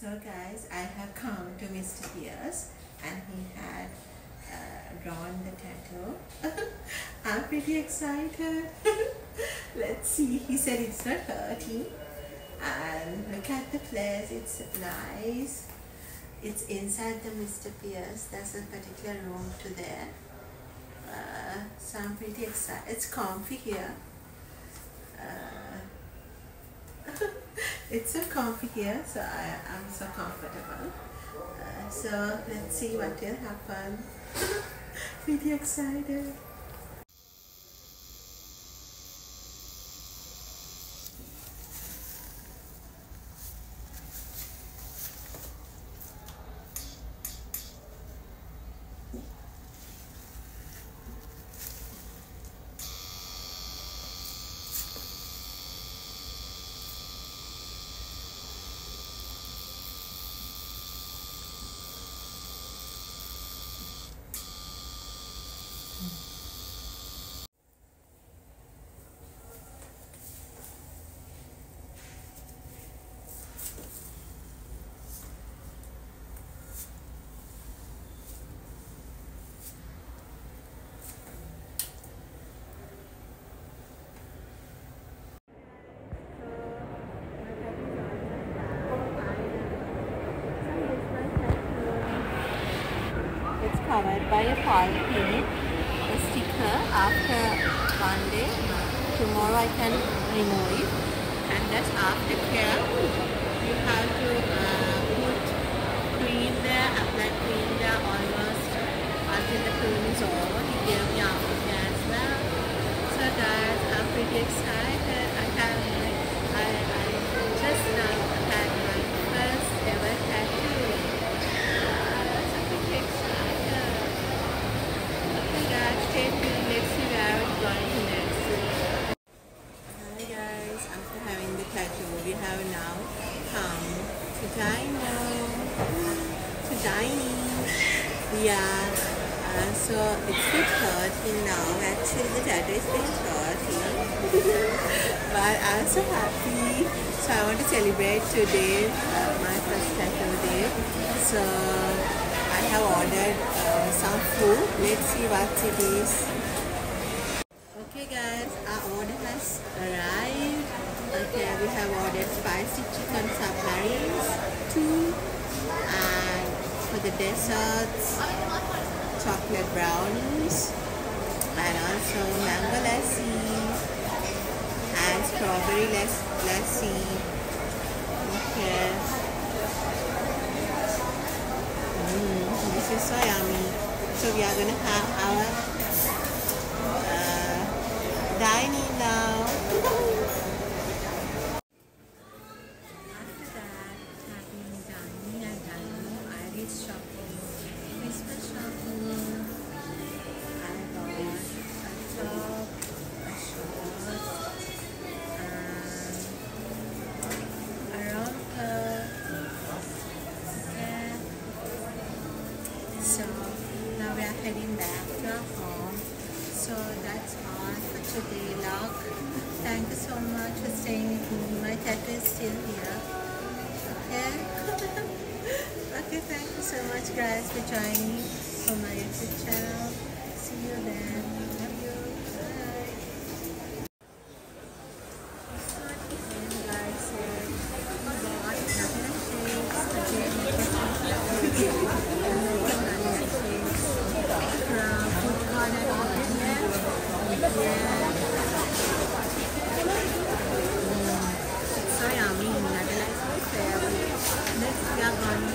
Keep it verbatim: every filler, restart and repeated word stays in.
So guys, I have come to Mister Pierce and he had uh, drawn the tattoo. I'm pretty excited. Let's see. He said it's not hurting. And look at the place. It's nice. It's inside the Mister Pierce. There's a particular room to there. Uh, so I'm pretty excited. It's comfy here. Uh, it's so comfy here, so I am so comfortable. Uh, so let's see what will happen. Pretty excited. Covered by a polythene, a sticker. After one day, tomorrow I can remove it, and that's after care. You have to uh, put cream there, apply cream there almost until the cream is over. He gave me aftercare as well. So guys, I'm pretty excited. I have my, I, I just now had my first ever tattoo. Stay tuned, let's see where it's going to next. Hi guys, after having the tattoo, we have now come to Dino, to dining. Yeah, uh, so it's not hurting now. Actually, the tattoo is still hurting, but I'm so happy. So I want to celebrate today, uh, my first tattoo day. So I have ordered uh, some food. Let's see what it is. Okay guys, our order has arrived. Okay, we have ordered spicy chicken submarines, two, and for the desserts, chocolate brownies, and also mango lassi and strawberry lassi. Okay. This is so yummy. So we are gonna have our uh, dining now. After that, having dining and dining, I did shopping, Christmas shopping. I bought a top, a shorts, and a romper. So now we are heading back to our home. So that's all for today vlog. Thank you so much for staying with me. My tattoo is still here. Okay. Okay, thank you so much guys for joining for my YouTube channel. See you then. Love you. Bye. And guys, so yummy. Next we are going